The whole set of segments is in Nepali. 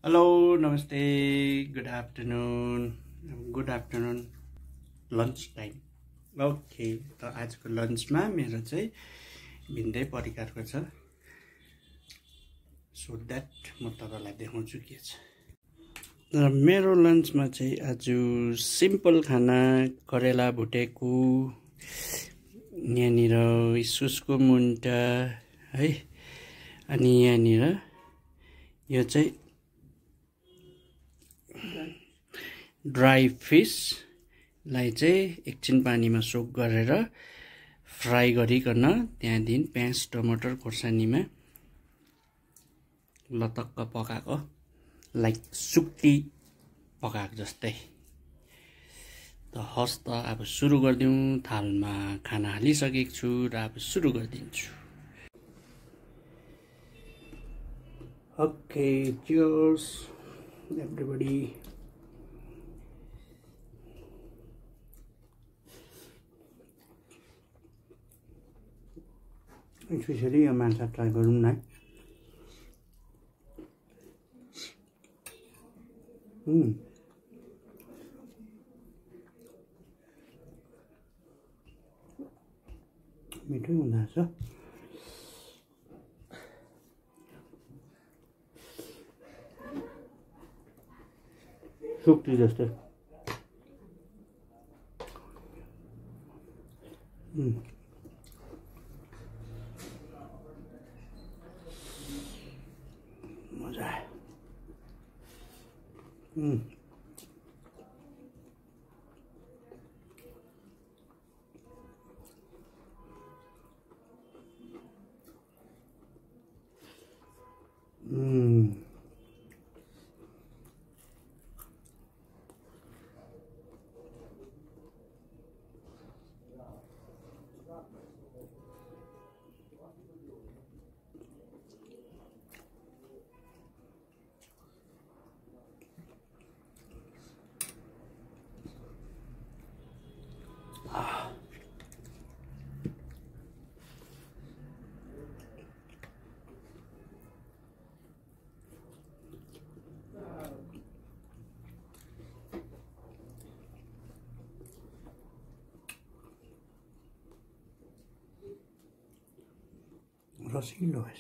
Hello, namaste, good afternoon, lunch time. Okay, त आजको लन्चमा मेरो चाहिँ भिन्दै परिकारको छ। सो द्याट म तपाईलाई देखाउँछु के छ। मेरो लन्चमा चाहिँ आज सिम्पल खाना करेला भुटेको, यहाँनिर इस्कुसको मुन्टा है, अनि यहाँनिर यो चाहिँ ड्राई फिसलाई चाहिँ एकछिन पानीमा सोक गरेर फ्राई गरिकन त्यहाँदेखि प्याज टमाटर खोर्सानीमा लतक्क पकाएको, लाइक सुक्टी पकाएको जस्तै। त हस् त अब सुरु गरिदिउँ। थालमा खाना हालिसकेको छु र अब सुरु गरिदिन्छु। Okay, cheers everybody. स्पेसली यो माछा ट्राई गरौँ न। मिठो हुँदो रहेछ। सुक्टी जस्तै। मजा आयो। रसिलो भएछ।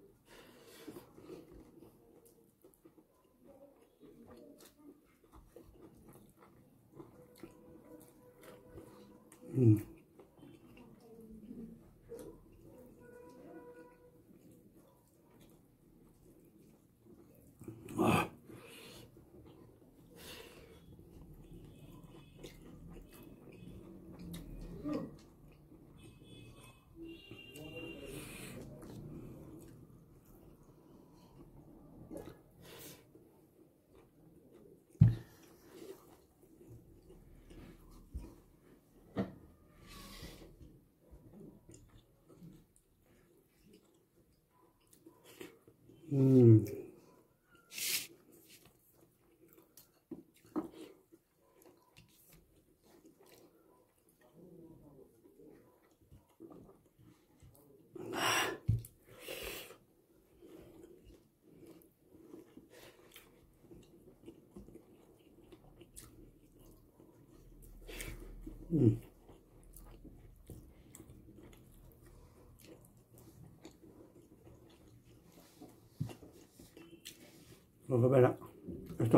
कोही बेला यस्तो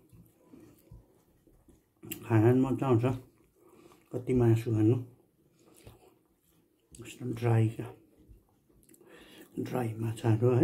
खाना मजा आउँछ। कति मासु खानु, यस्तो ड्राई माछाहरू है।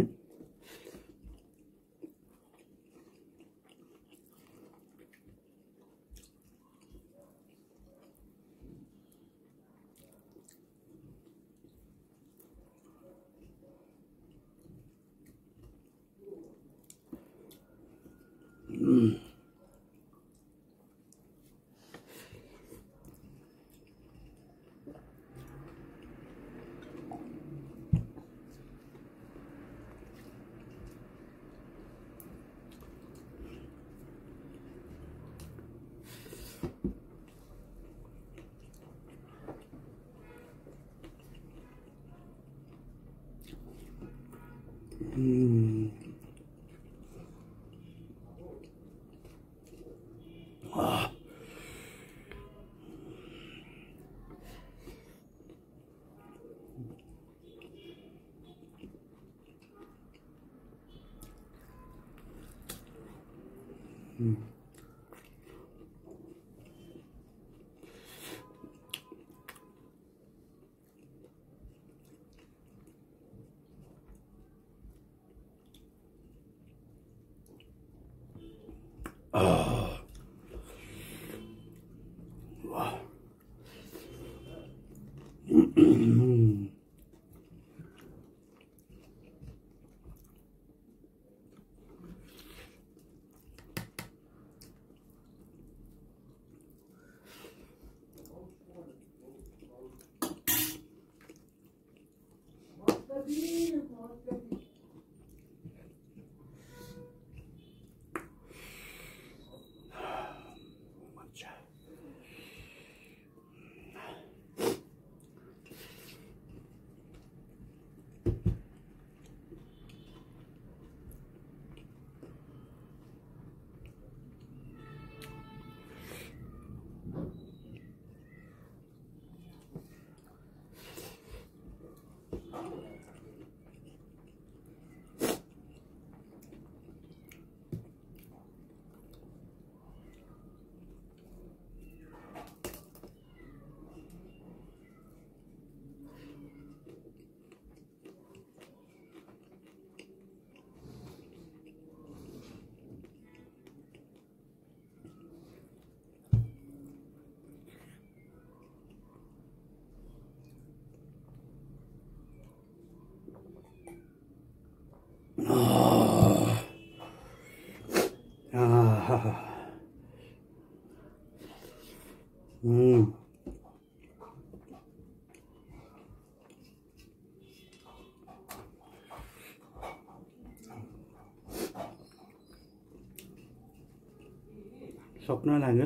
सक्न लाग्यो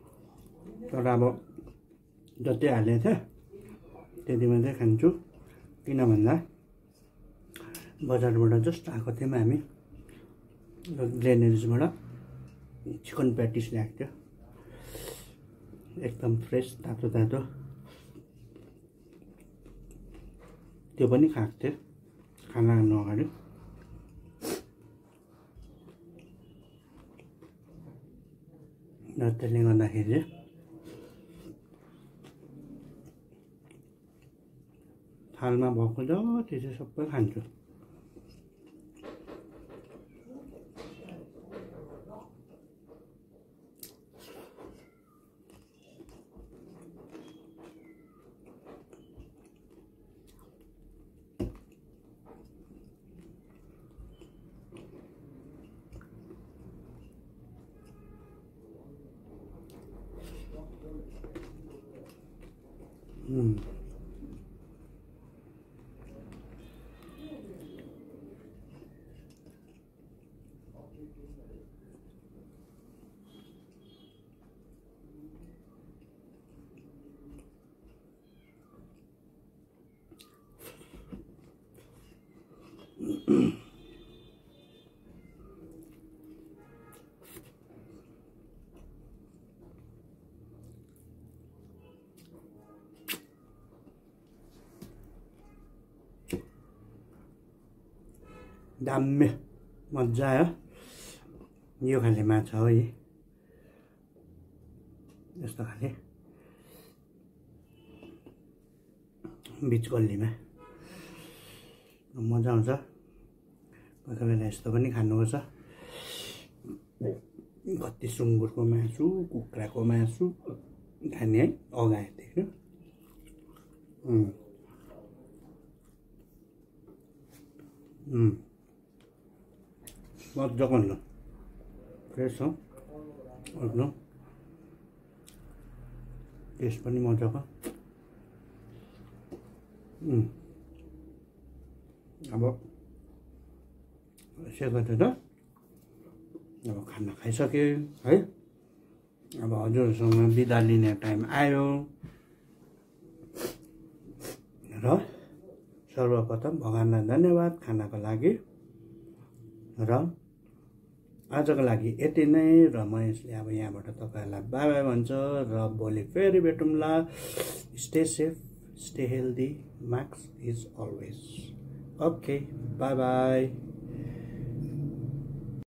तर अब जति हालेको थिएँ त्यति मात्रै खान्छु किन भन्दा बजारबाट जस्ट आएको थियौँ हामी ग्लेनेरिजबाट चिकन प्याटिस ल्याएको थियो एकदम फ्रेस तातो तातो त्यो पनि खाएको थिएँ खाना खानु अगाडि त्यसले गर्दाखेरि थालमा भएको जति चाहिँ सबै खान्छु दामी मजा आयो यो खाले माछा हो यी यस्तो खाले बिच गल्लीमा मजा आउँछ कोही बेला यस्तो पनि खानुपर्छ कति सुँगुरको मासु कुखुराको मासु खाने है अगाए देख्यो मजाको हुन्छ फ्रेस हो एकदम टेस्ट पनि मजाको अब यसो गरेर अब खाना खाइसक्यो है अब हजुरसँग बिदा लिने टाइम आयो र सर्वप्रथम भगवान्लाई धन्यवाद खानाको लागि र आजको लागि यति नै र म यसले अब यहाँबाट तपाईहरुलाई बाइ बाइ भन्छ र भोलि फेरि भेटौँला stay safe stay healthy mask is always okay bye by